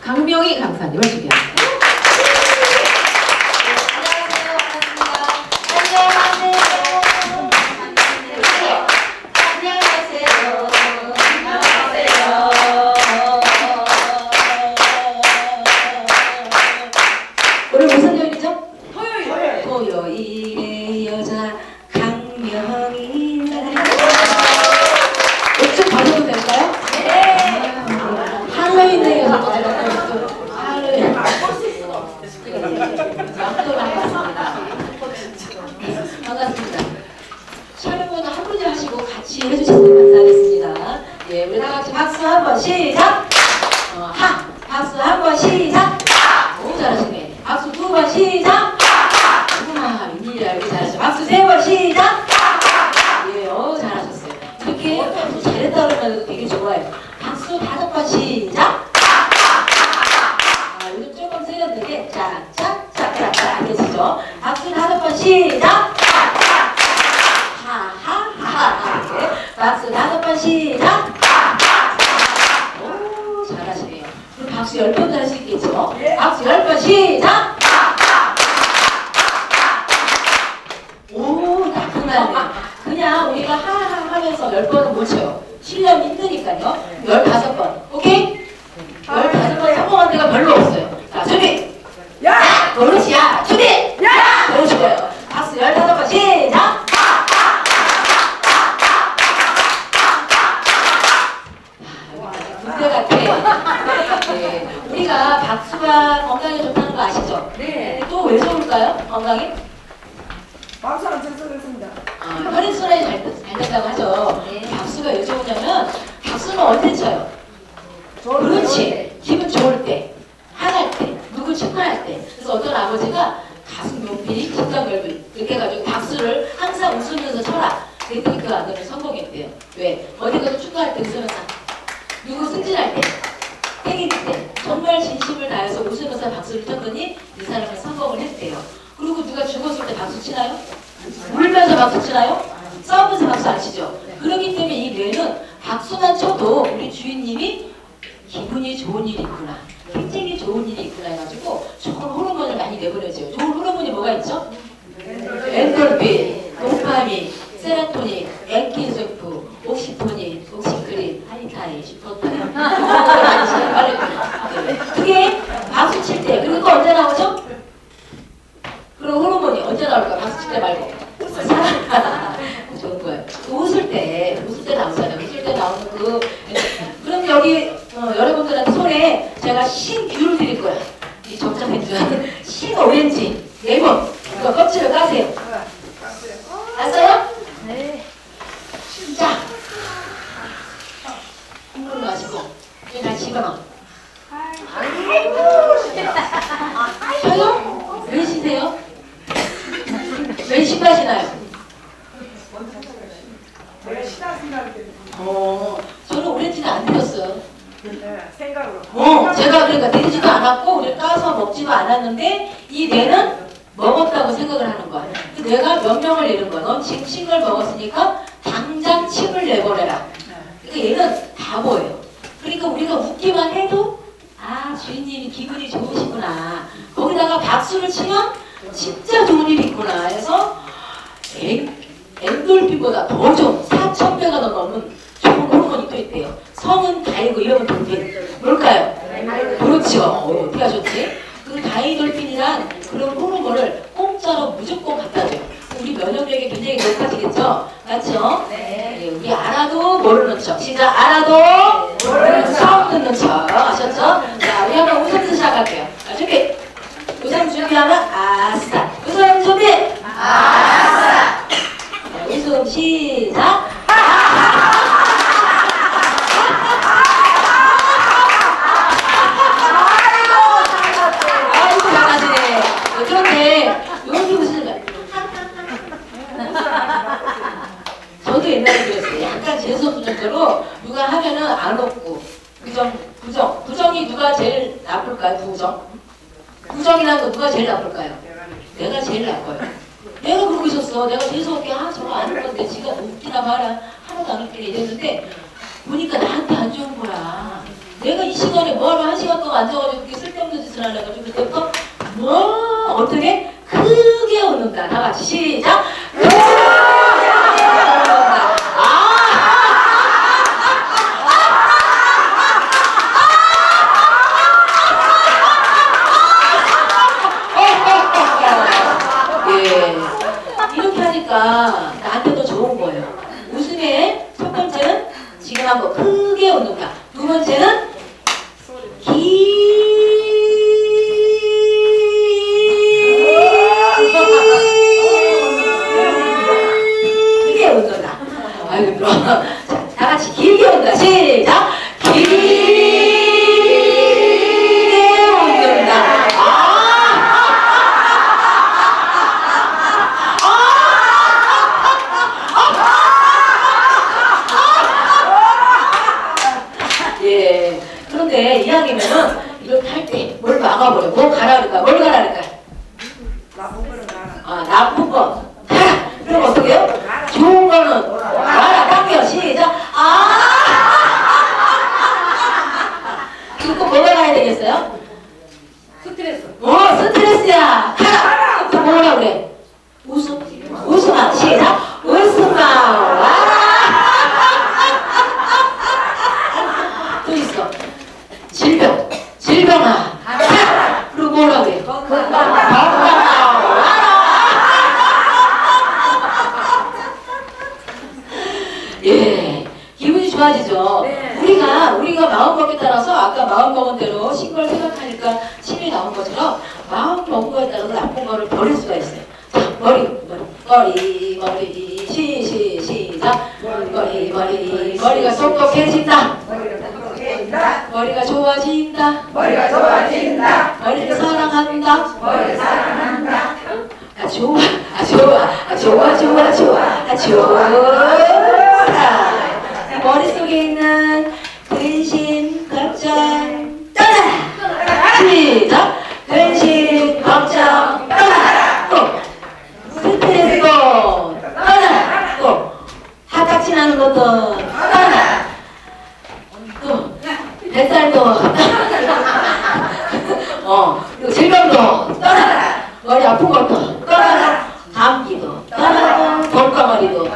강명희 강사님을 준비합니다. 오늘 무슨 요일이죠? 토요일. 토요일의 여자 강명희. 좀 봐줘도 될까요? 네. 할로윈의 여자 할로윈. 반갑습니다. 촬영은 한 분이 하시고 같이 해주시면 감사하겠습니다. 예, 우리 다 같이 박수 한번 시작. 박수 한번 시작. 너무 잘하시네. 박수 두 번 시작. 웬일이야, 이렇게 잘하시죠. 박수 세 번 시작. 예, 잘하셨어요. 이렇게 박수 잘했다 그러면 되게 좋아요. 박수 5번 시작. 요즘 조금 세련되게 짝짝짝짝짝 알겠죠? 박수 5번 시작. 하하하하. 박수 5번 시작. 오, 잘하시네요. 그럼 박수 10번도 할 수 있겠죠? 박수 10번 시작. 오, 나쁘네. 그냥 우리가 하하 하면서 10번은 못 쳐요. 실력이 힘드니까요. 15번. 오케이? 15번 성공한 데가 별로 없어요. 자, 준비! 야! 그렇지야! 준비! 야! 너무 좋아요. 박수 15번 시작! 군대 같아. 네. 우리가 박수가 건강에 좋다는 거 아시죠? 네. 또 왜 좋을까요? 건강에? 박수랑 접속했습니다. 혈액순환이 잘 된다고 하죠. 네. 박수가 왜 좋으냐면 박수는 언제 쳐요? 그렇지. 기분 좋을 때, 화날 때, 누구 축하할 때. 그래서 어떤 아버지가 가슴 높이, 심장 넓이 이렇게 해가지고 박수를 항상 웃으면서 쳐라. 그랬더니 그 아들은 성공했대요. 왜? 어디 가서 축하할 때 웃으면서 누구 승진할 때, 생일 때 정말 진심을 다해서 웃으면서 박수를 쳤더니 이 사람은 성공을 했대요. 그리고 누가 죽었을 때 박수 치나요? 울면서 박수 치나요? 싸우면서 박수 안 치죠? 그렇기 때문에 이 뇌는 박수만 쳐도 우리 주인님이 기분이 좋은 일이 있구나, 굉장히 좋은 일이 있구나 해가지고 좋은 호르몬을 많이 내보내줘요. 좋은 호르몬이 뭐가 있죠? 엔돌핀, 도파민, 세로토닌, 엔킨세프, 옥시토닌, 옥시크린, 하이타이, 슈퍼타이 그게 박수 칠 때. 그리고 또 언제 나오죠? 그럼 호르몬이 언제 나올까? 박수 칠 때 말고 좋은 거예요. 웃을 때 나오잖아요. 웃을 때 나오는 그럼 여기 여러분들한테 손에 제가 신귤을 드릴 거야. 이 접착해주는 신오렌지 레몬, 이거 껍질을 까세요. 알았어요? 네. 자, 물 마시고 이제 다 집어넣어. 저요? 왜 쉬세요? 왜 신가시나요? 내가 신나 생각이 저는 오렌지는 안 드렸어요. 생각으로. 제가 그러니까 드리지도 않았고 우리 까서 먹지도 않았는데 이 뇌는 먹었다고 생각을 하는 거야. 내가 명령을 내는 거야. 넌 지금 침을 먹었으니까 당장 침을 내버려라. 그러니까 얘는 바보예요. 그러니까 우리가 웃기만 해도 주인님이 기분이 좋으시구나. 거기다가 박수를 치면 진짜 좋은 일이 있구나 해서 엔돌핀보다 더 좋은 4,000배가 더 넘는 좋은 호르몬이 또 있대요. 성은 다이고 이름은 돌핀. 뭘까요? 그렇죠. 어떻게 하셨지? 그 다이돌핀이란 그런 호르몬을 공짜로 무조건 갖다 줘요. 우리 면역력이 굉장히 높아지겠죠? 맞죠? 네. 우리 알아도 모르는 척. 시작. 알아도 모르는 척. 처음 듣는 척. 아셨죠? 자, 우리 한번 웃음부터 시작할게요. 준비. 웃음 준비하면 아싸. 웃음 준비. 아싸. 웃음 시작. 아이고 잘하시네. 그런데 여기 웃으면 저도 옛날에 그랬어요. 약간 재수없는 정도로 누가 하면은 안 웃고 부정이 누가 제일 나쁠까요? 부정이라는 거 누가 제일 나쁠까요? 내가 제일 나빠요. 내가 그러고 있었어. 내가 재수없게 저거 안 할 건데 지가 웃기나 봐라. 하나도 안 웃기네 이랬는데 보니까 나한테 안 좋은 거야. 내가 이 시간에 뭐하러 1시간 동안 앉아가지고 어떻게? 크게 웃는다. 다 같이 시작. 크게 웃는다. 예. 이렇게 하니까 나한테도 좋은 거예요. 웃음의 첫 번째는 지금 한번 크게 웃는다. 두 번째는 길게 웃는다. 아이고 그럼 자, 다 같이 길게 웃는다. 시작. 길게 웃는다. 예. 그런데 이왕이면은 이렇게 할 때 뭘 막아버려. 뭐 가라 그럴까? 뭘 가라 그럴까? 나쁜 거는 가라. 아, 나쁜 거 가라. 그럼 어떻게 해요? 좋은 거는 와라. 당겨. 시작. 이거 꼭 뭐가 가야 되겠어요? 스트레스. 스트레스야. 가라. 또 뭐라 그래? 웃음. 웃음아. 시작. 웃음아. 와라. 또 있어. 질병. 질병아. 가라. 그리고 뭐라 그래? 예, 기분이 좋아지죠. 네. 우리가 마음먹기에 따라서 아까 마음먹은 대로 신걸 생각하니까 침이 나온 것처럼 마음먹은 거에 따라서 나쁜 거를 버릴 수가 있어요. 자, 머리 시작. 머리가 똑똑해진다. 머리가 좋아진다. 머리를 사랑한다. 좋아. 머릿속에 있는 근심, 걱정, 떠나라! 시작! 근심, 걱정, 떠나라! 또! 스트레스 떠나라! 또! 하딱지 나는 것도 떠나라! 또! 뱃살도 그리고 질병도 떠나라! 머리 아픈 것도 떠나라! 감기도 떠나고 돌덩어리도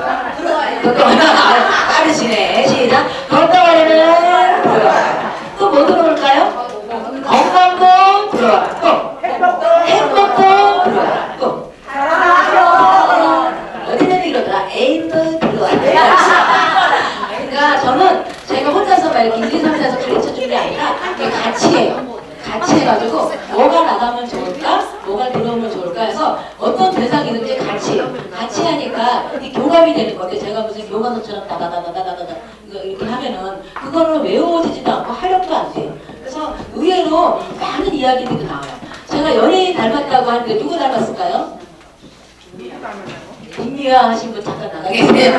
빠르시네. 시작. 돌덩어리는 들어와. 또 뭐 들어올까요? 건강도 들어와. 또 행복도 들어와. 또 어디는 이러더라. 애인도 들어와. 그러니까 저는 제가 혼자서 막 이렇게 1, 2, 3, 4에서 가르쳐 주는 게 아니라 같이 해요. 같이 해가지고 뭐가 나가면 좋을까? 뭐가 들어오면 좋을까 해서 어떤 대상이든지 같이 해요. 같이 하니까 이 교감이 되는 건데 제가 무슨 교과서처럼 다다다다다다다 이렇게 하면은 그거는 외워지지도 않고 활용도 안 돼요. 그래서 의외로 많은 이야기들이 나와요. 제가 연예인 닮았다고 하는데 누구 닮았을까요? 김미화 하신 분 잠깐 나가 계세요.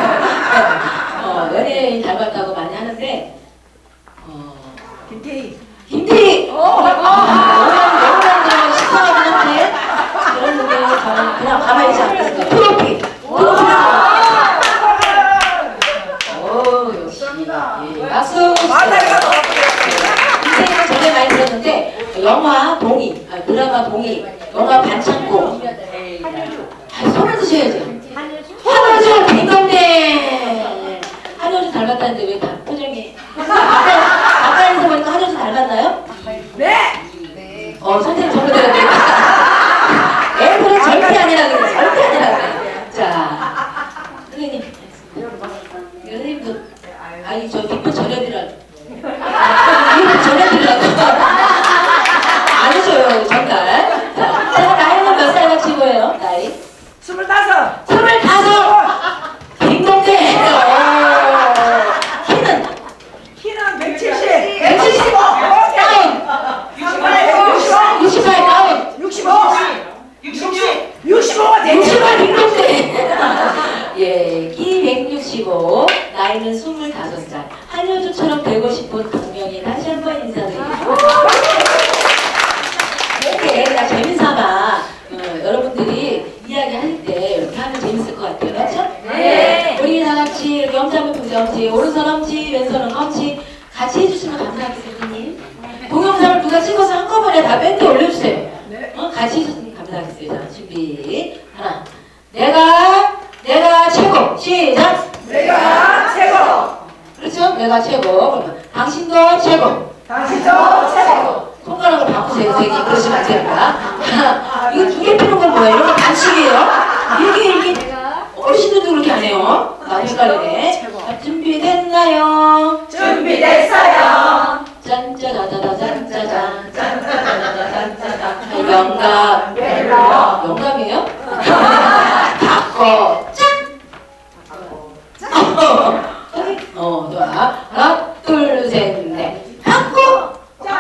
연예인 닮았다고 많이 하는데 김태희! 영광 식상하긴 한데 그런 분들은 저는 그냥 가만히 있지 않겠습니다. 트로피! 역시 예, 박수! 인생은 전에 많이 들었는데 영화 동의, 드라마 동의, 영화 반창고 손을 드셔야죠. 한효주 딩동댕! 한효주 닮았다는데 왜 다 표정이 가까이서 보니까 한효주 닮았나요? 네. 선생님 전부 다 애들은 절대 아니라 그래. 절대 아니라 그래. 자, 선생님. 선생님도 아니 저 뒷부 전해드려. 뒷부 전해드리라고. 안 해줘요 전달. 자, 제가 나이는 몇 살 같이 보여요? 나이? 25. 25. 딩동댕. 키는 170. 170. 다운. 68 다운. 65가 되죠. 65 딩동댕. 예, 키 165, 나이는 25살. 한효주처럼 되고 싶은 강명이 다시 한번 인사드립니다. 이렇게 그냥 재미삼아 여러분들이 이야기할 때 이렇게 하면 재밌을 것 같아요. 그렇죠? 네. 우리 다 같이 이렇게 엄지한번 엄지, 오른손 엄지, 왼손은 엄지 같이 해주시면 감사하겠습니다. 동영상을 누가 찍어서 한꺼번에 다 밴드 올려주세요. 네. 같이 해주시면 감사합니다. 하겠습니다. 준비. 하나. 내가 최고. 시작. 내가 최고. 그렇죠? 내가 최고. 그러면 당신도 최고. 당신도 최고. 손가락을 바꾸세요, 선생님. 그러시면 안 됩니다. 이거 두 개 피는 건 뭐예요? 이거 반칙이에요? 이렇게. 어르신들도 그렇게 안 해요. 헷갈리네. 자, 준비됐나요? 준비됐어요. 짠짜자자자 짠짜잔 짠짜자자잔짜잔 영감 영감이에요? 바꿔 좋아. 하나 둘 셋 넷 바꿔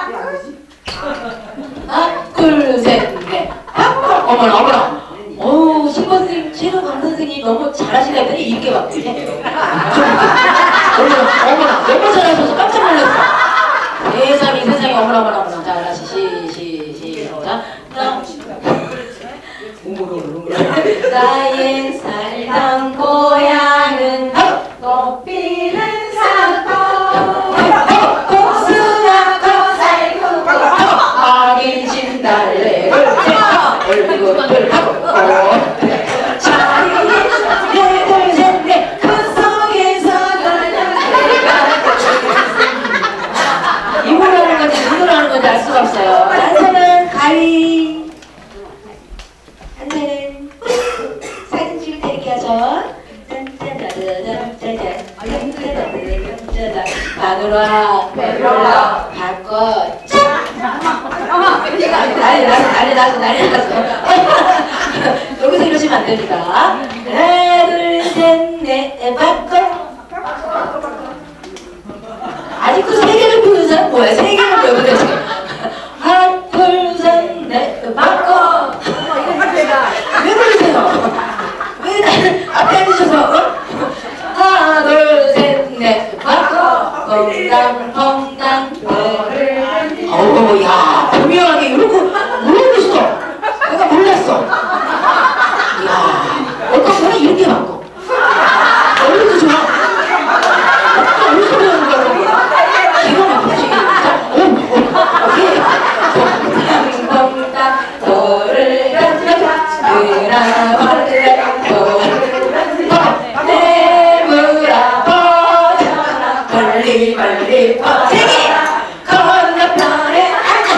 하나 둘 셋 넷 바꿔 어머나 어우 신선생님 최고 강선생님 너무 잘하시다 했더니 이렇게 바뀌네. 어머나 너무 잘하셔서 깜짝 놀랐어. 세상에 어머나 자 다시 시작 나의 살던 고향은 꽃피는 산골 복숭아꽃 살구고 어린 진달래를 얼굴을 하고 그 속에서 이거라는 건지 알 수가 없어요. 단서는 가위, 단서는 사진 찍을 때 이렇게 하죠. 마누라, 배불러, 바꿔, 난리 났어. 여기서 이러시면 안 됩니다. 하나, 둘, 셋, 넷, 바꿔. 아직도 세 개를 보는 사람 뭐야? 세 개를 배우는 지금. 하나, 둘, 셋, 넷, 바꿔. 왜 그러세요? 왜 나는 앞에 앉으셔서 하나, 둘, 셋, 넷, 바꿔. 퐁당. 어우, 야, 분명하게 이러고 모르겠어. 내가 몰랐어. 이야, 어떤 분은 이렇게 바꿔. 얼굴도 좋아. 어디서 배우는 거야? 기가 막히지. 퐁당, 돌을 내물아 퍼져라 빨리 퍼지기 건너편에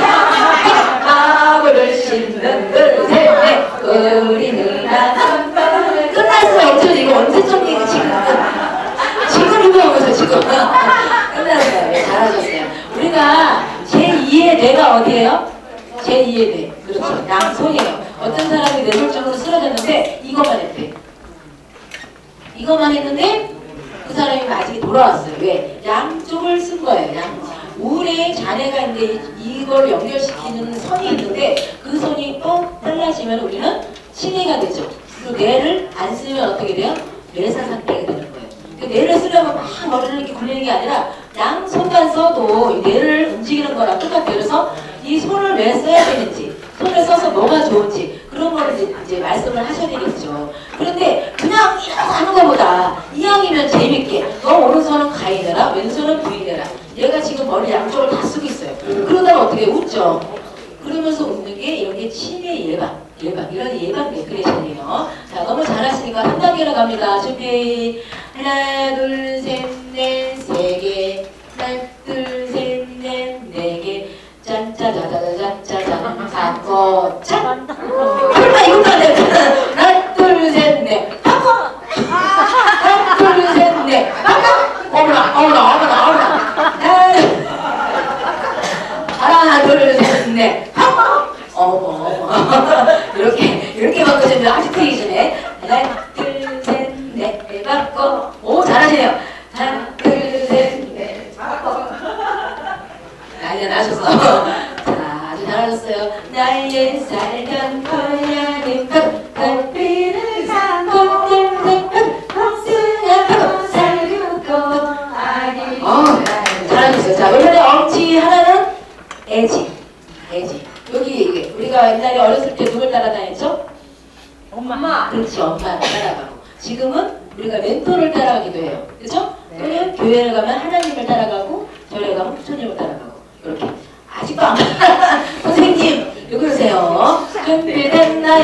마구를 씹는 둘셋넷 우리는 한번 끝났어요. 어쩌지 이거 언제쯤 얘기 지금 이거 하면서 지금 끝났어요. 잘하셨어요. 우리가 제2의 뇌가 어디예요? 제2의 뇌. 그렇죠. 양손이에요. 어떤 사람이 뇌졸중으로 쓰러졌는데 이것만 했대. 이것만 했는데 그 사람이 나중에 돌아왔어요. 왜? 양쪽을 쓴 거예요. 우울에 잔해가 있는데 이걸 연결시키는 선이 있는데 그 선이 또 잘라지면 우리는 치매가 되죠. 그 뇌를 안 쓰면 어떻게 돼요? 뇌사 상태가 되는 거예요. 그 뇌를 쓰려면 막 머리를 이렇게 굴리는 게 아니라 양손만 써도 이 뇌를 움직이는 거랑 똑같아요. 그래서 이 손을 왜 써야 되는지, 손을 써서 뭐가 좋은지 그런 거를 이제 말씀을 하셔야 되겠죠. 그런데 그냥 이러고 하는 것보다 이왕이면 재밌게 너 오른손은 가위내라 왼손은 부위내라 얘가 지금 머리 양쪽을 다 쓰고 있어요. 그러다가 어떻게 웃죠? 그러면서 웃는 게 이런 게 치매 예방 이런 예방 데크레이션이에요. 자, 너무 잘하시니까 한 단계로 갑니다. 준비. 하나 둘 셋 넷 세 개 하나 둘 셋 넷 네 개 짠짜자자자짠짜잔 사고 짠 설마 이것도 안 돼. 하나 둘 셋 넷 바꿔 하나 둘 셋 넷 바꿔 어머나 하나 둘 셋 넷 바꿔 어머 이렇게 바꿔주면 아주 틀리기 전에 하나 둘 셋 넷 바꿔 오 잘하시네요. 하나 둘 셋 넷 바꿔 난리 나셨어. 자, 아주 잘하셨어요. 나의 살던 고향은 꽃피는 산골 복숭아꽃 살구고 아기 잘하셨어요. 자, 원래 엄지 하나는 애지 여기 우리가 옛날에 어렸을 때 누굴 따라다녔죠? 엄마. 그렇지, 엄마를 따라가고 지금은 우리가 멘토를 따라가기도 해요. 그렇죠? 또는 교회를 가면 하나님을 따라가고 절에 가면 부처님을 따라가고 이렇게 아직도 안 선생님 왜 그러세요? 준비됐나요?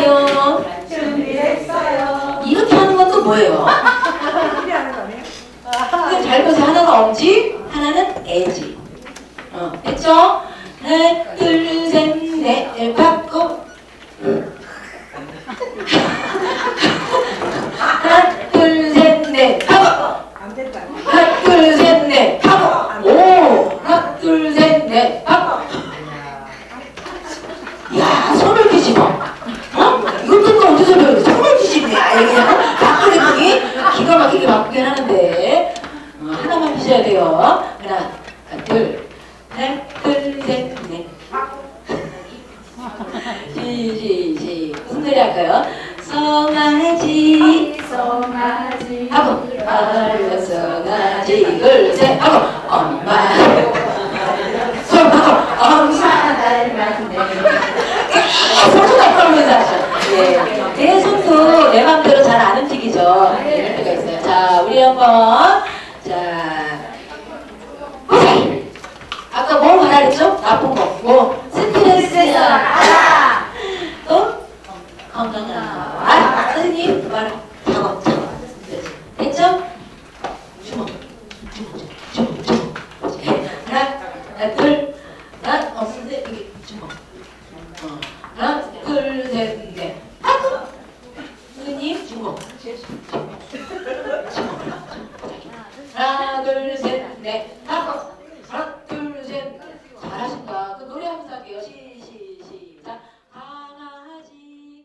둘, 셋, 넷, 바꿔. 하나, 둘, 셋, 넷, 바꿔. 하나, 둘, 셋, 넷, 바꿔. 오, 하나, 둘, 셋, 넷, 바꿔. 야, 손을 뒤집어. 어? 이것도 어디서 배우는 손을 뒤집냐? 이게 바꾸랬더니 기가 막히게 바꾸긴 하는데 하나만 피셔야 돼요. 하나, 둘, 하나, 둘, 셋, 넷. 무슨 노래 할까요? 송아지 하고 송아지 둘, 셋 하고 엄마 손 하고 엄마 닮았네. 손도 닮으면서 하죠. 예. 내 손도 내 맘대로 잘 안 움직이죠. 이럴 때가 있어요. 자, 우리 한번 자 보세요. 아까 뭐 하라 그랬죠? 나쁜 거. 뭐 스트레스야. 알아. 또 건강한. 선생님 말 작업. 됐죠? 주먹. 하나, 둘, 하나, 없는데 이게 주먹. 하나, 둘, 셋, 넷. 선생님 주먹. 하나, 둘, 셋, 넷. 하나, 둘, 셋. 잘하신다. 그 노래 한번 할게요. 시작. 강아지.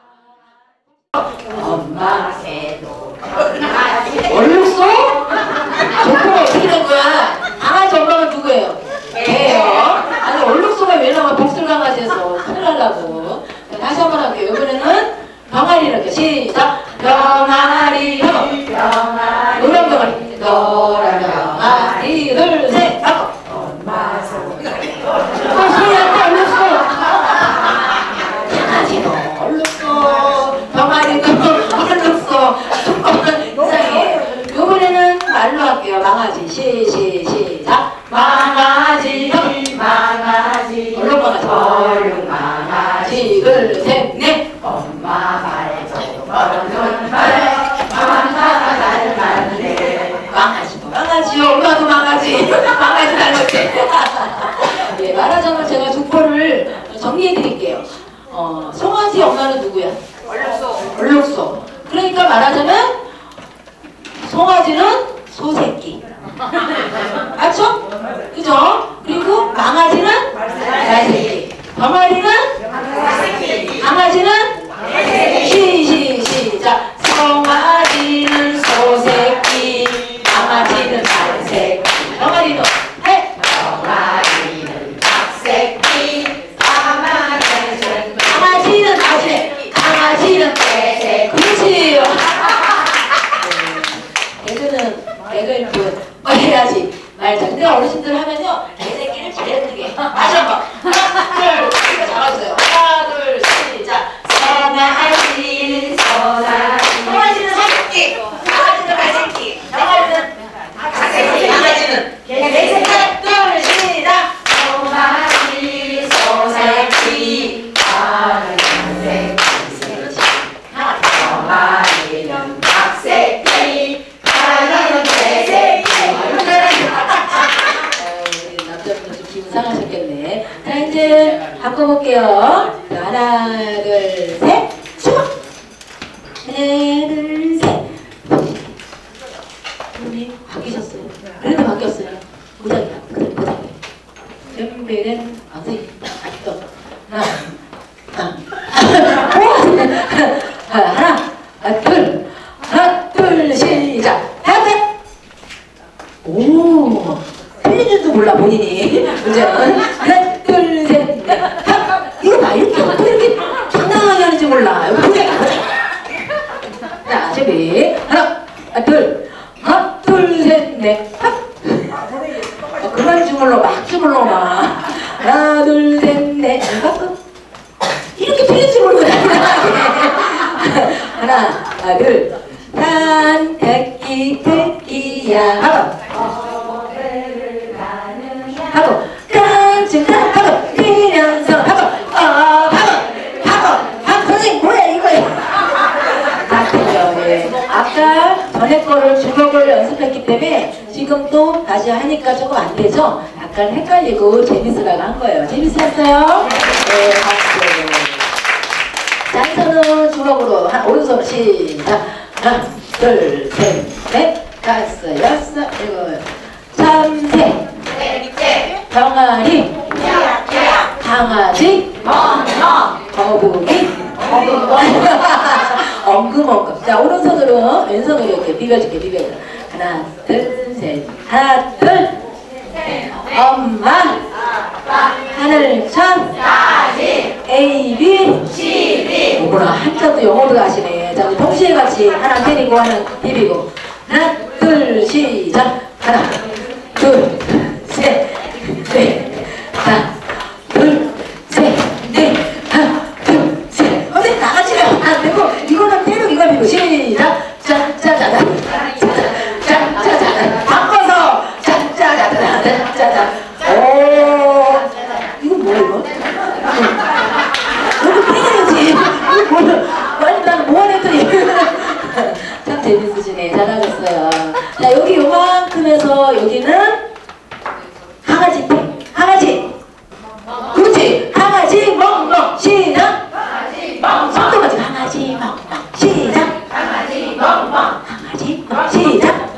엄마에도 얼룩소? 저거 어떻게 된 거야? 강아지 엄마가 누구예요? 개예요. 아니 얼룩소가 왜 나와? 복술강아지에서 큰일 나려고. 다시 한번 할게요. 이번에는 병아리 이렇게 시작. 병아리 하고 노란 병아리 노란 병아리 둘 셋 하고 엄마 손 시작. 얼룩소 강아지도 얼룩소 병아리도 얼룩소 조금은 이상해. 요번에는 말로 할게요. 망아지 시작. 망아지 망아지 얼룩 망아지 얼룩 망아지 둘 셋 넷 엄마 말도 얼룩 엄마가 닮았네. 망아지도 망아지 엄마도 망아지 망아지 닮았지. 예, 말하자면 제가 족보를 정리해 드릴게요. 송아지 엄마는 누구야? 얼룩소. 그러니까 말하자면 송아지는 소새끼. 맞죠? 그죠? 그리고 망아지는 말새끼. 병아리는 강아지는 시작. 송아지는 소새끼. 강아지는 말새끼. 병아리는 해. 병아리는 박새끼. 강아지는 아재. 강아지는 개새끼. 그렇지. 개그는 해야지. 말자. 근데 어르신들 하면요. 개새끼를 잘해야 되게. 다시 한 번. 하나, 둘, 잘하세요. 하나, 둘, 시작. 송아지, 송아지. 송아지는 사새끼. 송아지는 말새끼. 병아리는 박새끼. 강아지는 개새끼. 하나, 둘, 시작. 송아지, 소새끼. 강아지는 새끼. 병아리는 박새끼. 강아지는 개새끼. 남자분들 좀 기분 상하셨겠네. 자, 이제 바꿔볼게요. 하나, 둘, 셋. 주먹. 하나, 둘, 셋. 선생님, 바뀌셨어요. 그래도 바뀌었어요. 고장이다. 고장이다. 준비된 선생님. 아직도. 하나, 둘. 하나, 둘, 시작. 하나, 오. 틀린 줄도 몰라 본인이. 문제는 하나 둘 셋 넷. 이거 봐 이렇게 어떻게 이렇게 당당하게 하는지 몰라. 보자. 자 준비 하나 둘 셋 넷. 그만 주물러 막 주물러 막. 하나 둘 셋 넷. 이렇게 틀린 줄 모르고 하나 둘. 난 택기야 하고 깜찍하고 뛰면서 하고 선생님 뭐야 이거야. 예. 아까 전에 거를 주먹을 연습했기 때문에 지금 또 다시 하니까 조금 안 되죠. 약간 헷갈리고 재밌으라고 한 거예요. 재밌으셨어요? 네, 박수. 자, 한 손은 주먹으로, 오른손 시작. 하나, 둘, 셋, 넷, 다섯, 여섯, 일곱, 참새, 병아리, 강아지, 거북이, 엉금엉금. 자, 오른손으로 왼손으로 이렇게 비벼줄게, 비벼줘. 하나, 둘, 셋. 하나, 둘. 엄마, 하늘천, A, B, 뭐구나. 한자도 영어도 아시네. 자, 우리 동시에 같이 하나 때리고 하나 비비고. 하나, 둘, 시작. 하나, 둘, 셋, 넷. 하나, 둘, 셋, 넷. 하나, 둘, 셋. 어디 나가시면 안 되고, 이거는 때리고 이거 비비고. 시작. 짜짜자잔. 짜짜자잔. 바꿔서. 짜짜자잔. 짜짜자잔. 오, 이거 뭐야, 이거? 이거 때려야지. 이거 뭐야? 아니, 난 뭐 하랬더니. 참 재밌으시네. 잘하셨어요. 자, 여기 요만큼에서 여기는 강아지 태. 강아지. 그렇지. 강아지 멍멍. 시작. 손도 같이 강아지 멍멍. 시작. 강아지 멍멍. 시작.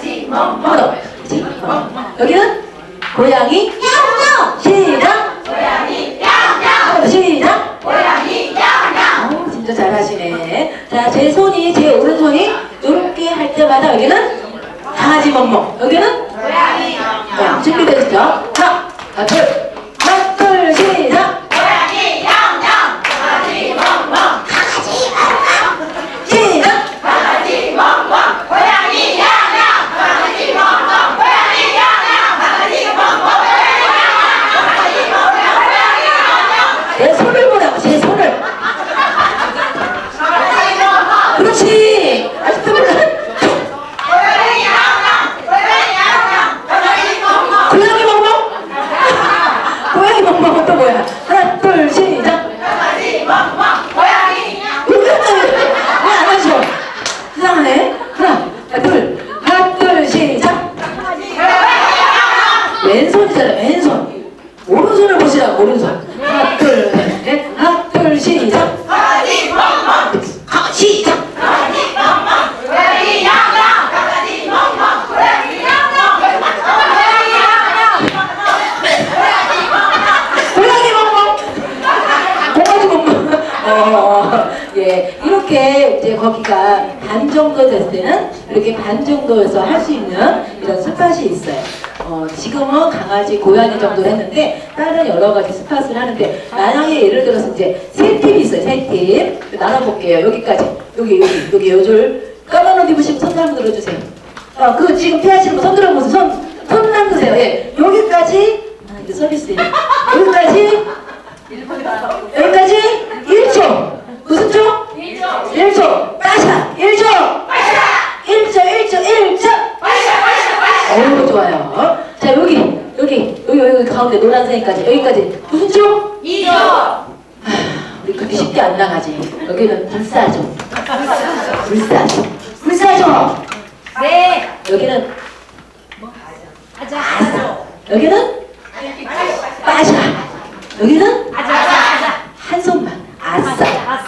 여기는 고양이 냥냥. 시작. 고양이 냥냥. 시작. 고양이 냥냥. 진짜 잘하시네. 자, 제 오른손이 이렇게 할 때마다 여기는 강아지 멍멍. 여기는 고양이 냥냥. 준비되시죠? 하나, 둘. 하나, 둘, 시작. 고양이 냥냥. 강아지 멍멍. 시작. 강아지 멍멍. 고양이 냥냥. 강아지 멍멍. 고양이 냥냥. 강아지 멍멍. 고양이 냥냥. 제 손을 보라고. 제 손을. 그렇지. 아직도 몰라. 고양이 멍멍. 고양이 멍멍은 또 뭐야? 하나, 둘, 시작. 강아지 멍멍. 고양이. 왜안 하셔? 이상하네. 하나, 둘, 시작. 왼손이잖아, 왼손. 오른손을 보시라고, 오른손. 하나, 둘, 셋. 하나, 둘, 시작. 강아지 멍멍. 시작. 강아지 멍멍. 고양이 냥냥. 강아지 멍멍. 고양이 냥냥. 고양이 멍멍. 고양이 멍멍. 예, 이렇게 이제 거기가 반 정도 됐을 때는 이렇게 반 정도에서 할 수 있는 이런 스팟이 있어요. 지금은 강아지, 고양이 정도 했는데 다른 여러 가지 스팟을 하는데 만약에 예를 들어서 이제 세 팀이 있어요. 세 팀 나눠볼게요. 여기까지 여기 요줄 까만 옷 입으시면 손 한번 들어주세요. 그 지금 피하시는 분 손 들어보세요. 손 남으세요. 예, 여기까지 이제 서비스예요. 여기까지 1초. 무슨 초? 1초. 빠샤. 1초. 1초. 어우, 좋아요. 자, 여기 가운데 노란색까지 여기까지 무슨 초? 2초. 우리 그렇게 쉽게 안 나가지. 여기는 불사조. 네. 여기는 아자. 여기는 빠샤. 여기는 아자. 한 손만. 아싸.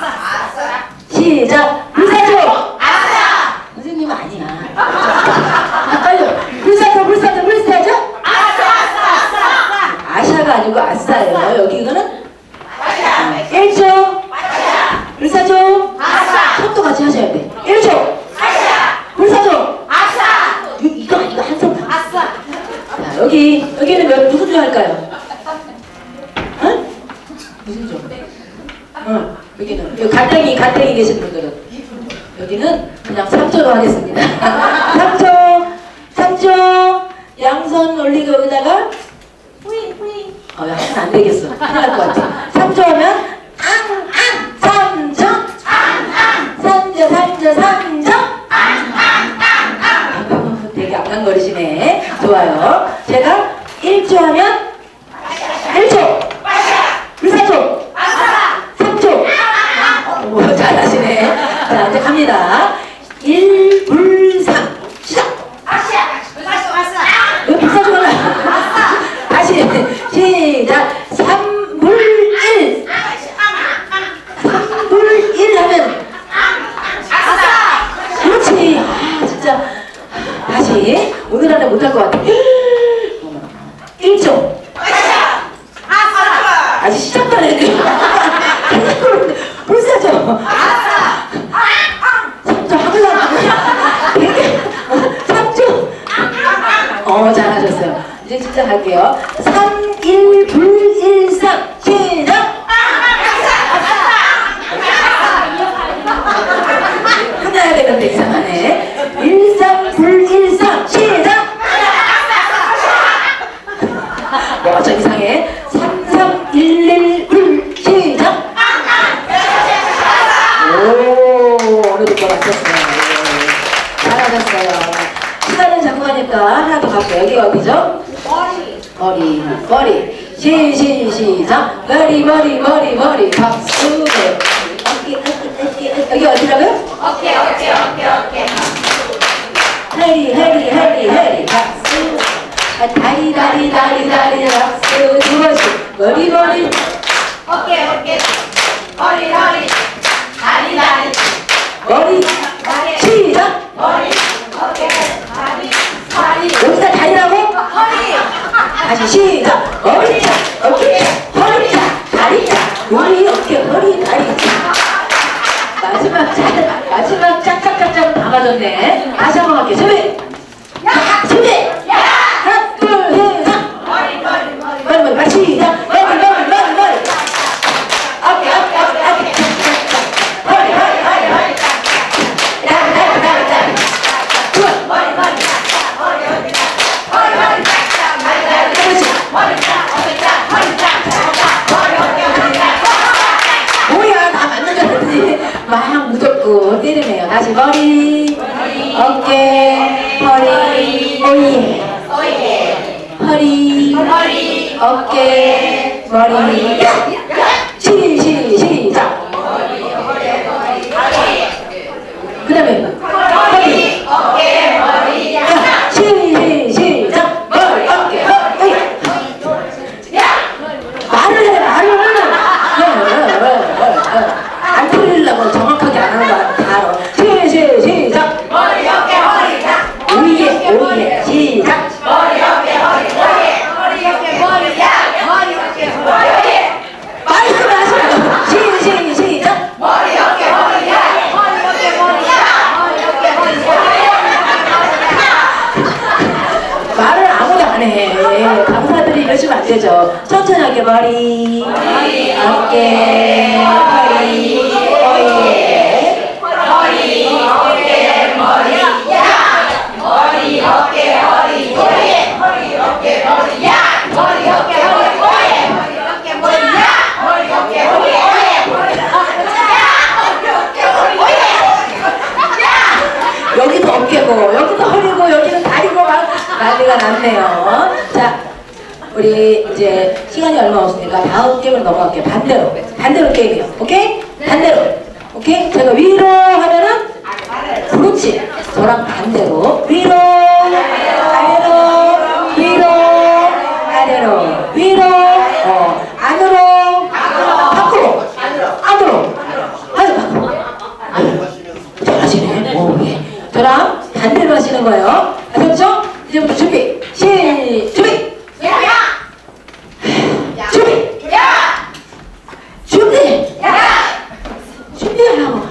시작. 불사조. 아싸. 선생님은 아니야. 빨리. 불사조. 아샤가 아니고 아싸예요. 여기 이거는 1초. 불사조. 손도 같이 하셔야 돼. 1초. 불사조. 이거 한 손만. 자, 여기는 무슨 조 할까요? 응? 무슨 조? 여기는 가땡이 계신 분들은 여기는 그냥 3조로 하겠습니다. 3조. 양손 올리고 여기다가 후잉. 하면 안 되겠어. 큰일 날 것 같아. 3조 하면 3조. 3조. 되게 악랑거리시네. 좋아요. 제가 1조 하면 1초. 불사조. 3조. 오, 잘하시네. 자, 이제 갑니다. 1불 3 시작. 여기 불사조가 다시 3초 항상 되게 3초 잘하셨어요. 이제 진짜 갈게요. 3, 1, 불, 1, 3 시작! 끝나야 되는데 이상하네. 1, 3, 불, 1, 3 시작! 뭐가 좀 이상해. 3, 3, 1, 1, 불 시작! 오, 오늘도 또 맞췄어요. 잘하셨어요. 시간은 자꾸 가니까 하나 더 갈게요. 여기 어디죠? 머리. 시작. 머리. 박수. 여기 어디라고요? 어깨. 해리. 박수. 다리. 박수. 두 번씩. 머리. 어깨. 허리. 다리. 머리. 시작. 머리. 어깨. 다리. 여기가 다리라고? 허리. 다시 시작. 머리. 어깨. 허리. 다리. 머리. 어깨. 허리. 다리. 마지막 짝짝짝짝은 다 맞았네. 다시 한번 할게요. 준비. 준비. 하나, 둘, 셋, 넷. 머리. 시작. 머리. 어깨. 허리. 뭐야, 다 맞는 줄 알았더니 막 무섭고 때리네요. 다시 머리, 어깨, 허리, 오예. 허리, 어깨, 머리. 시작. 그 다음에 허리, 어깨. 머리. 시작. 머리, 어깨, 허리. 말을 안 틀리려고 정확하게 안 하는 거 다 알아. 시작. 머리. 어깨. 허리. 오예. 시작. 머리. 어깨. 허리. 머리. 어깨. 머리. 머리. 어깨. 머리. 말씀하세요. 시작. 머리. 어깨. 허리. 머리. 어깨. 머리. 머리. 어깨. 허리. 말을 아무도 안 해. 강사들이 이러시면 안 되죠. 천천히 할게. 머리, 어깨, 허리, 오예. 머리. 어깨. 머리. 머리. 어깨. 허리. 머리. 어깨. 머리. 머리. 어깨. 허리. 머리. 어깨. 머리. 머리. 어깨. 허리. 여기도 어깨고, 여기도 허리고, 여기는 다리고 막 난리가 났네요. 자, 우리 이제 시간이 얼마 없으니까 다음 게임을 넘어갈게요. 반대로 게임이에요. 오케이? 반대로. 오케이? 제가 위로 하면은 그렇지. 저랑 반대로 위로, 아래로, 위로, 아래로, 위로, 안으로, 밖으로, 안으로. 잘하시네. 오, 예. 저랑 반대로 하시는 거예요. 아셨죠? 이제부터 준비. 준비. 준비. 준비하라고.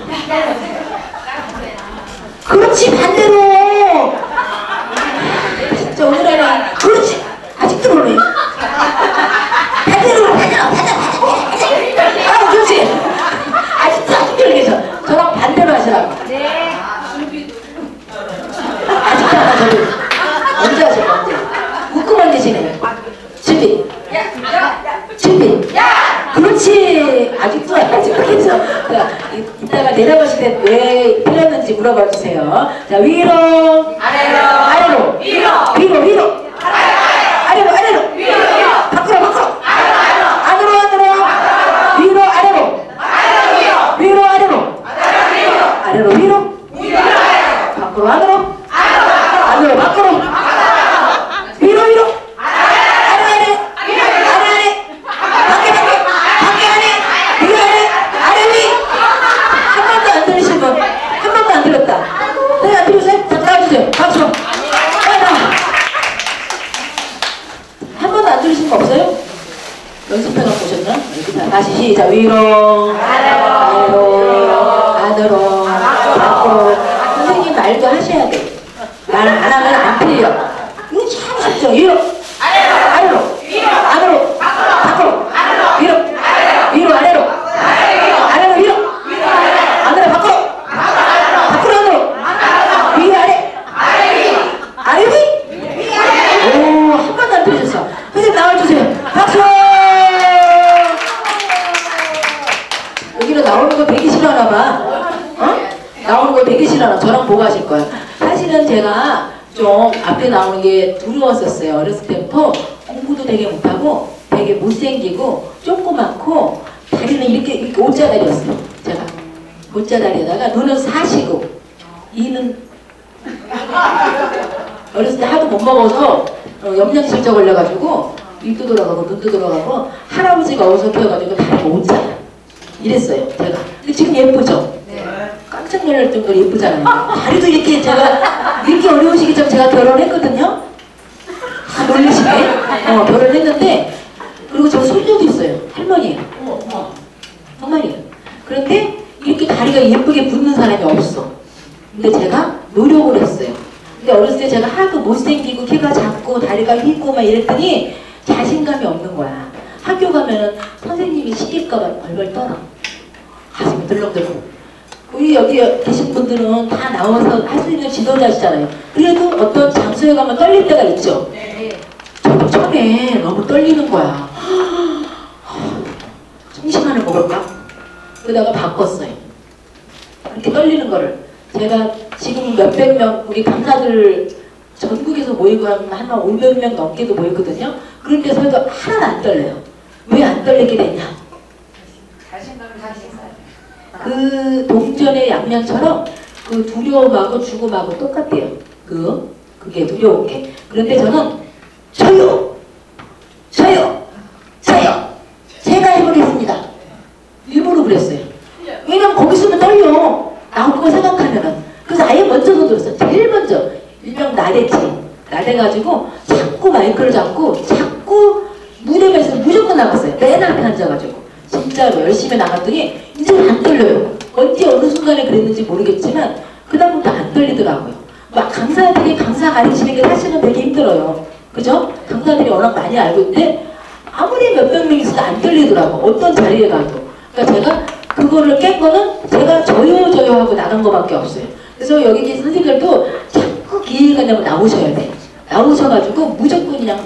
그렇지, 반대로. 진짜 오늘은 그렇지. 아직도 모르네. 반대로. 아, 그렇지. 아직도 계셔. 저랑 반대로 하시라고. 아직도 안 하셔도 언제 하실 건지. 웃고만 계시네. 준비. 그렇지. 아직도 계셔. 자, 이따가 내려가실 때 왜 틀렸는지 물어봐 주세요. 자, 위로, 아래로, 위로, 아래로, 밖으로, 안으로, 위로, 아래로, 위로, 밖으로, 안으로, 밖으로, 위로, 아래, 밖에, 위로, 아래, 위. 한 번도 안 들으신 분, 한 번도 안 들었다. 네, 앞으로 오세요. 자, 나와주세요. 박수. 한 번도 안 들으신 거 없어요? 연습해갖고 오셨나? 다시 시작. 위로, 아래로, 말도 하셔야 돼. 말 안 하면 안 틀려. 이거 참 쉽죠. 위로, 아래로, 안으로, 밖으로, 위로, 아래로, 아래로, 위로, 안으로, 밖으로, 안으로, 위, 아래, 아래, 위. 오, 한 번도 안 틀리셨어. 선생님 나와주세요. 박수! 여기로 나오는 거 되게 싫어하나 봐. 어? 나오는 거 되게 싫어하나. 저랑 보고 하실 거야. 사실은 제가 좀 앞에 나오는 게 두려웠었어요. 어렸을 때부터 공부도 되게 못하고 되게 못생기고 조그맣고 다리는 이렇게 옷자다리였어요. 제가 옷자다리에다가 눈은 사시고 이는 어렸을 때 하도 못 먹어서 염량실조 걸려가지고 입도 돌아가고 눈도 돌아가고 할아버지가 어디서 키워가지고 다리가 옷자다 이랬어요. 제가. 근데 지금 예쁘죠? 깜짝 놀랄 정도로 예쁘잖아요. 다리도 이렇게 제가 이렇게 어려운 시기쯤 제가 결혼했거든요. 다 놀리시네. 결혼했는데 그리고 저 손녀도 있어요. 할머니예요. 정말이에요. 그런데 이렇게 다리가 예쁘게 붙는 사람이 없어. 근데 제가 노력을 했어요. 근데 어렸을 때 제가 하도 못생기고 키가 작고 다리가 휘고 막 이랬더니 자신감이 없는 거야. 학교 가면은 선생님이 시킬까봐 벌벌 떨어. 가슴이 들렁들렁. 우리 여기 계신 분들은 다 나와서 할 수 있는 지도자시잖아요. 그래도 어떤 장소에 가면 떨릴 때가 있죠. 저도 처음에 너무 떨리는 거야. 청심환을 먹을까? 그러다가 바꿨어요. 그렇게 떨리는 거를. 제가 지금 몇백 명 우리 강사들 전국에서 모이고 한 500명 넘게도 모였거든요. 그런 데서 해도 하나도 안 떨려요. 왜 안 떨리게 됐냐? 그 동전의 양면처럼 그 두려움하고 죽음하고 똑같아요. 그게 두려운 게. 그런데 저는 저요! 제가 해보겠습니다. 일부러 그랬어요. 왜냐면 거기 있으면 떨려. 나올 거 생각하면은. 그래서 아예 먼저 손들었어요. 제일 먼저. 일명 나대지. 나대가지고 자꾸 마이크를 잡고 자꾸 무대에서 무조건 나갔어요. 맨 앞에 앉아가지고. 진짜로 열심히 나갔더니 이제 안 떨려요. 언제 어느 순간에 그랬는지 모르겠지만 그다음부터 안 떨리더라고요. 막 강사들이 강사 가르치는 게 사실은 되게 힘들어요. 그죠? 강사들이 워낙 많이 알고 있는데 아무리 몇백 명 있어도 안 떨리더라고. 어떤 자리에 가도. 그러니까 제가 그거를 깬 거는 제가 저요 하고 나간 거밖에 없어요. 그래서 여기 계신 선생님들도 자꾸 기회가 되면 나오셔야 돼. 나오셔가지고 무조건 그냥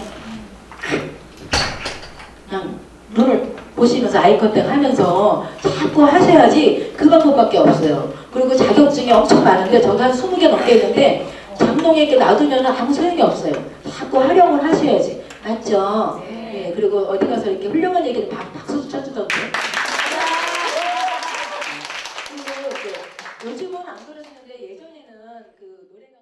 눈을 보시면서 아이 컨택 하면서 자꾸 하셔야지 그 방법밖에 없어요. 그리고 자격증이 엄청 많은데 저도 한 20개 넘게 있는데 장롱에 이렇게 놔두면 아무 소용이 없어요. 자꾸 활용을 하셔야지. 맞죠? 네. 그리고 어디 가서 이렇게 훌륭한 얘기를 박수 쳐주던데. 요즘은 안 그러시는데 예전에는 그 노래가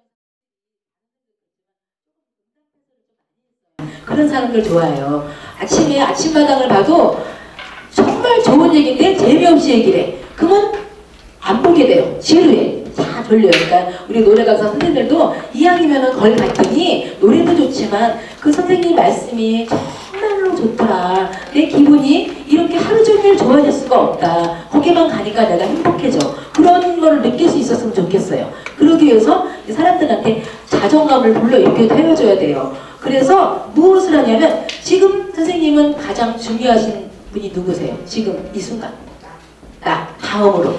그런 사람들 좋아해요. 아침에 아침마당을 봐도 정말 좋은 얘기인데 재미없이 얘기를 해. 그러면 안 보게 돼요. 지루해. 다 졸려요. 그러니까 우리 노래강사 선생님들도 이왕이면은 거기 갔더니 노래도 좋지만 그 선생님 말씀이 정말로 좋더라. 내 기분이 이렇게 하루 종일 좋아질 수가 없다. 거기만 가니까 내가 행복해져. 그런 거를 느낄 수 있었으면 좋겠어요. 그러기 위해서 사람들한테 자존감을 불러일으켜 헤어져야 돼요. 그래서 무엇을 하냐면 지금 선생님은 가장 중요하신 분이 누구세요? 지금 이 순간. 나 다음으로.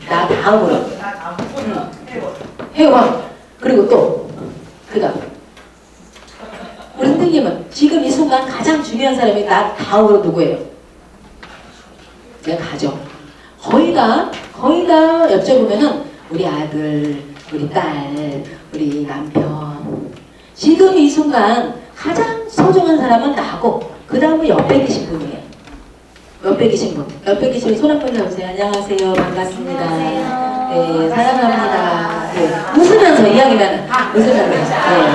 회원. 그리고 또 그다음. 우리 선생님은 지금 이 순간 가장 중요한 사람이 나 다음으로 누구예요? 내 가족. 거의 다 여쭤보면은 우리 아들, 우리 딸, 우리 남편. 지금 이 순간 가장 소중한 사람은 나고 그 다음은 옆에 계신 분이에요. 옆에 계신 분. 옆에 계신 분 손 한번 잡으세요. 안녕하세요. 반갑습니다. 안녕하세요. 네, 사랑합니다. 네, 웃으면서 이야기는 웃으면서. 네.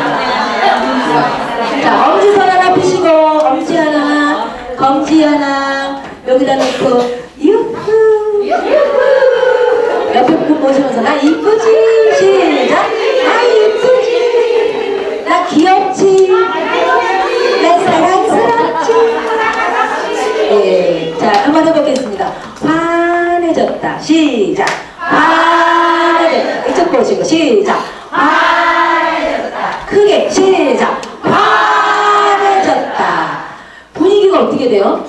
자, 엄지손 하나 펴시고 엄지 하나, 검지 하나 여기다 놓고 유후. 옆에 분 보시면서 나 이쁘지? 시작. 나 이쁘지? 나 귀엽지? 나 사랑스럽지? 예, 자, 한번 해보겠습니다. 환해졌다. 시작. 환해졌다. 쭉 보시고 시작. 환해졌다. 크게 시작. 환해졌다. 분위기가 어떻게 돼요?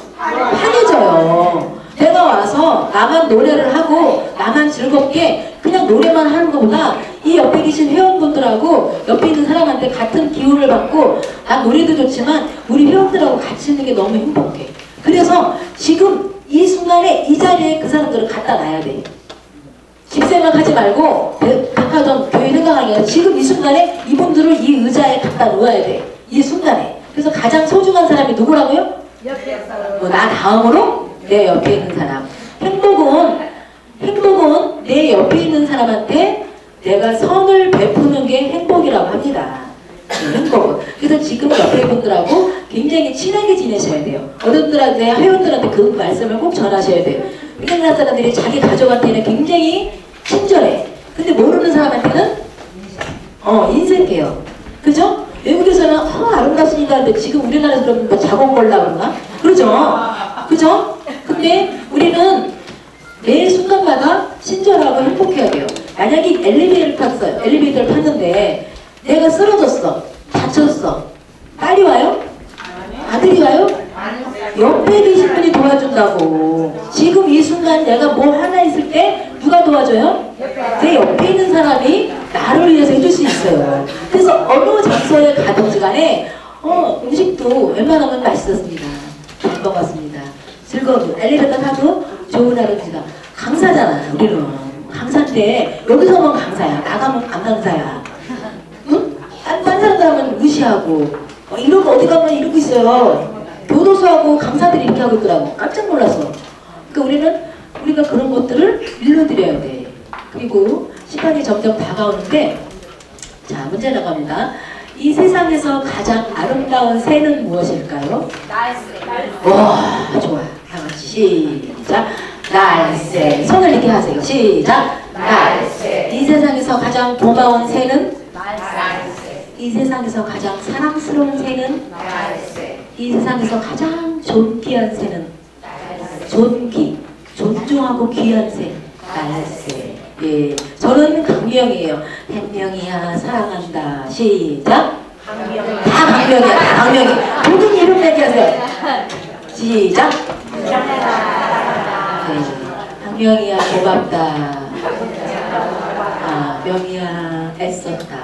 환해져요. 내가 와서 나만 노래를 하고 나만 즐겁게 그냥 노래만 하는 것보다 이 옆에 계신 회원분들하고 옆에 있는 사람한테 같은 기운을 받고 난 노래도 좋지만 우리 회원들하고 같이 있는 게 너무 행복해. 그래서 지금 이 순간에 이 자리에 그 사람들을 갖다 놔야 돼. 집 생각하지 말고 백화점 교회 생각하는 게 아니라 지금 이 순간에 이분들을 이 의자에 갖다 놓아야 돼. 이 순간에. 그래서 가장 소중한 사람이 누구라고요? 나 다음으로 내 옆에 있는 사람. 행복은 내 옆에 있는 사람한테 내가 선을 베푸는 게 행복이라고 합니다. 행복은. 그래서 지금 옆에 분들하고 굉장히 친하게 지내셔야 돼요. 어른들한테, 회원들한테 그 말씀을 꼭 전하셔야 돼요. 우리나라 사람들이 자기 가족한테는 굉장히 친절해. 근데 모르는 사람한테는 인색해요. 그죠? 외국에서는 아름답습니다 하는데 지금 우리나라에서 그러면 뭐 작업 걸라 그러나? 그러죠? 그죠? 근데 우리는 매 순간마다 친절하고 행복해야 돼요. 만약에 엘리베이터를 탔어요. 엘리베이터를 탔는데 내가 쓰러졌어. 다쳤어. 딸이 와요? 아들이 와요? 옆에 계신 분이 도와준다고. 지금 이 순간 내가 뭐 하나 있을 때 누가 도와줘요? 내 옆에 있는 사람이 나를 위해서 해줄 수 있어요. 그래서 어느 장소에 가든지 간에 음식도 웬만하면 맛있었습니다. 잘 먹었습니다. 즐거운 엘리베이터 타도 좋은 하루입니다. 강사잖아. 우리는 강사인데 여기서만 강사야. 나가면 안 강사야. 응? 딴 사람들 하면 무시하고 이러고 어디 가면 이러고 있어요. 교도소하고 강사들이 이렇게 하고 있더라고. 깜짝 놀랐어. 그러니까 우리가 그런 것들을 일러드려야 돼. 그리고 시간이 점점 다가오는데 자 문제 나갑니다. 이 세상에서 가장 아름다운 새는 무엇일까요? 와 좋아요. 다 같이 시작. 날새. 손을 이렇게 하세요. 시작. 날새. 이 세상에서 가장 고마운 새는? 날새. 이 세상에서 가장 사랑스러운 새는? 날새. 이 세상에서 가장 존귀한 새는? 날새. 존귀. 존중하고 귀한 새. 날새. 예, 저는 강명이에요. 백명이야 사랑한다. 시작. 강명. 다 강명이야. 다 강명이. 모든 이름 얘기하세요. 시작. 네. 강명이야 고맙다. 명이야 애썼다.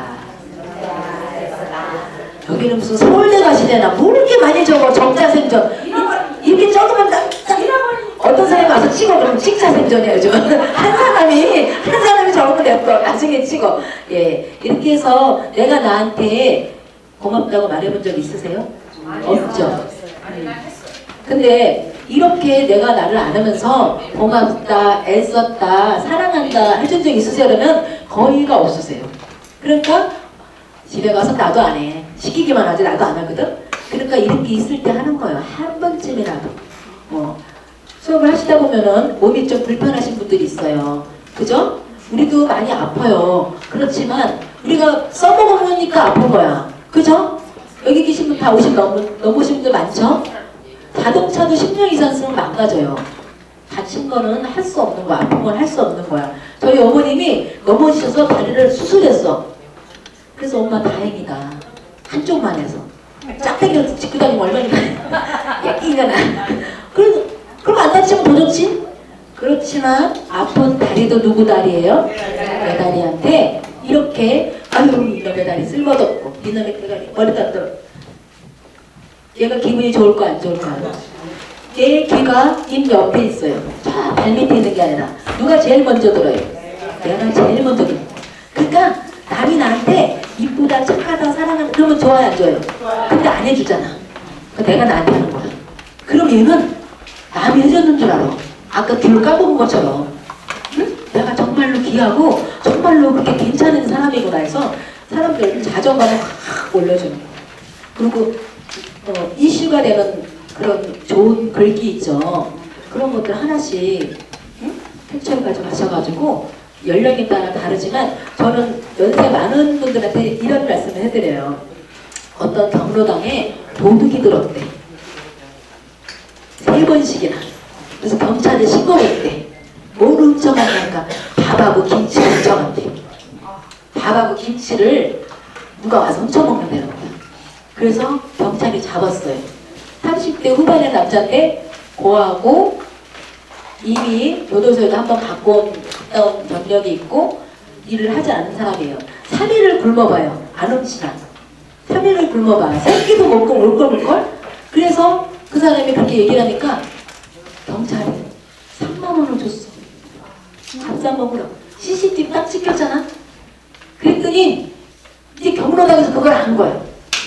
여기는 무슨 서울대 가시려나 모르게 많이 적어. 정자생전 이렇게 적으면 어떤 사람이 와서 찍어. 그러면 식자생전이야 요즘. 한 사람이 적으면 됐어. 나중에 찍어. 예, 이렇게 해서 내가 나한테 고맙다고 말해본 적 있으세요? 없죠. 근데 이렇게 내가 나를 안으면서 고맙다, 애썼다, 사랑한다 해준 적 있으세요? 그러면 거의가 없으세요. 그러니까 집에 가서 나도 안 해. 시키기만 하지 나도 안 하거든. 그러니까 이렇게 있을 때 하는 거예요. 한 번쯤이라도. 수업을 하시다 보면은 몸이 좀 불편하신 분들이 있어요. 그죠? 우리도 많이 아파요. 그렇지만 우리가 써먹으니까 아픈 거야. 그죠? 여기 계신 분 다 50 넘으신 분들 많죠? 자동차도 10년 이상 쓰면 망가져요. 다친 거는 할 수 없는 거야. 아픈 건 할 수 없는 거야. 저희 어머님이 넘어지셔서 다리를 수술했어. 그래서 엄마 다행이다. 한쪽만 해서. 짝대기를 짚고 다니면 얼마나 예끼가 나. 그럼 안 다치면 더 좋지? 그렇지만 아픈 다리도 누구 다리예요? 내 다리한테 이렇게 아유 이놈의 다리 쓸모없고 이놈의 대가리 머리도 들어. 얘가 기분이 좋을까 안 좋을까요? 내 귀가 입 옆에 있어요. 저 발밑에 있는 게 아니라 누가 제일 먼저 들어요? 내가 제일 먼저 들어요. 그러니까 남이 나한테 이쁘다 착하다 사랑한다 그러면 좋아요 안 좋아요? 근데 안 해주잖아. 내가 나한테 하는 거야. 그럼 얘는 남이 해줬는 줄 알아. 아까 귀를 까먹은 것처럼. 응? 내가 정말로 귀하고 정말로 그렇게 괜찮은 사람이구나 해서 사람들 자존감을 확 올려주는 거야. 그리고 이슈가 되는 그런 좋은 글귀 있죠. 그런 것들 하나씩 캡처해 가져가셔가지고 연령에 따라 다르지만 저는 연세 많은 분들한테 이런 말씀을 해드려요. 어떤 경로당에 도둑이 들었대. 3번씩이나. 그래서 경찰에 신고했대. 뭘 훔쳐갔냐니까 밥하고 김치 훔쳐갔대. 밥하고 김치를 누가 와서 훔쳐먹는다는 거야. 그래서 경찰이 잡았어요. 30대 후반의 남자인데 고하고 이미 교도소에도 한번 갔다 온 경력이 있고 일을 하지 않은 사람이에요. 3일을 굶어봐요. 안 훔치나. 3일을 굶어봐. 새끼도 먹고 올걸올걸? 그래서 그 사람이 그렇게 얘기를 하니까 경찰이 3만 원을 줬어. 밥 사 먹으러. CCTV 딱 찍혔잖아. 그랬더니 이제 경로당에서 그걸 안 거야.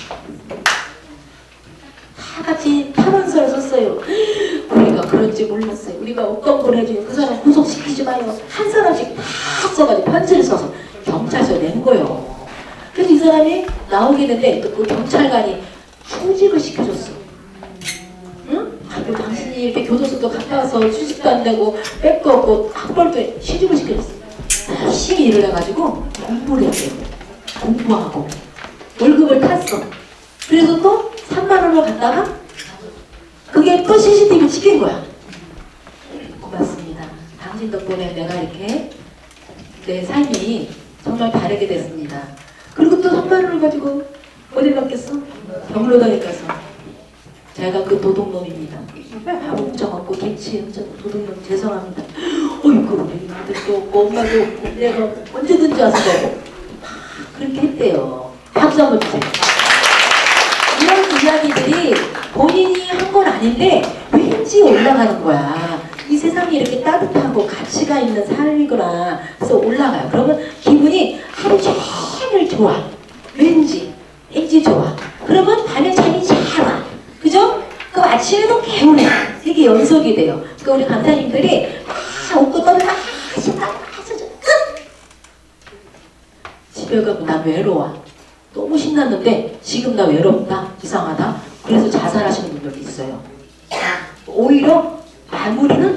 다 같이 탄원서를 썼어요. 우리가 그런지 몰랐어요. 우리가 어떤 걸 해주고 그 사람 구속시키지 마요. 한 사람씩 다 써가지고 편지를 써서 경찰서에 낸 거예요. 그래서 이 사람이 나오게 됐는데 그 경찰관이 휴직을 시켜줬어. 응? 아유, 당신이 이렇게 교도소도 갔다 와서 휴직도 안 되고 뺄거 없고 학벌도 휴직을 시켜줬어. 열심히 일을 해가지고 공부를 했대요. 공부하고 월급을 탔어. 그래서 또 3만 원을 갖다가 그게 또 CCTV 찍힌 거야. 고맙습니다. 당신 덕분에 내가 이렇게 내 삶이 정말 다르게 됐습니다. 그리고 또 3만 원을 가지고 어디 갔겠어? 경로당에 가서 제가 그 도둑놈입니다. 밥 훔쳐먹고 김치 훔쳐먹고 도둑놈 죄송합니다. 어이구 우리 아들도 없고 엄마도 없고 내가 언제든지 와서 먹고 그렇게 했대요. 박수 한번 주세요. 이런 이야기들이 본인이 한 건 아닌데 왠지 올라가는 거야. 이 세상이 이렇게 따뜻하고 가치가 있는 삶이구나. 그래서 올라가요. 그러면 기분이 하루 종일 좋아. 왠지 좋아. 그러면 밤에 잠이 잘 와. 그죠? 그 아침에도 개운해. 이게 연속이 돼요. 그러니까 우리 강사님들이 웃고 떠들다 끝! 집에 가면 나 외로워. 너무 신났는데 지금 나 외롭다. 이상하다. 그래서 자살하시는 분들도 있어요. 오히려 마무리는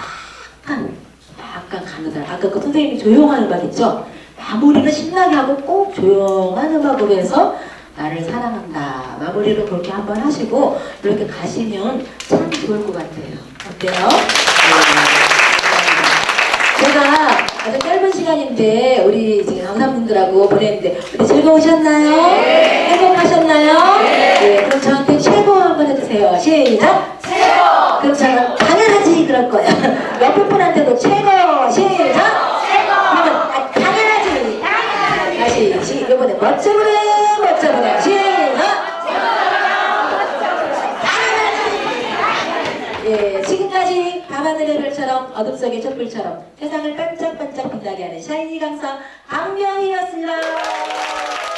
약간 가느다. 아까 그 선생님이 조용한 음악 있죠? 마무리는 신나게 하고 꼭 조용한 음악으로 해서 나를 사랑한다. 마무리를 그렇게 한번 하시고 이렇게 가시면 참 좋을 것 같아요. 어때요? 제가 아주 짧은 시간인데 우리 지금 강사분들하고 보냈는데 우리 즐거우셨나요? 네. 행복하셨나요? 네. 그럼 저한테 최고 한번 해주세요. 시작! 최고! 그럼 저는 당연하지 그럴 거예요. 옆에 분한테도 최고! 시작! 최고! 그러면 당연하지! 다시 이번에 멋져 부르 시작! 예, 지금까지 밤하늘의 별처럼 어둠 속의 촛불처럼 세상을 반짝반짝 빛나게 하는 샤이니 강사 강명희였습니다.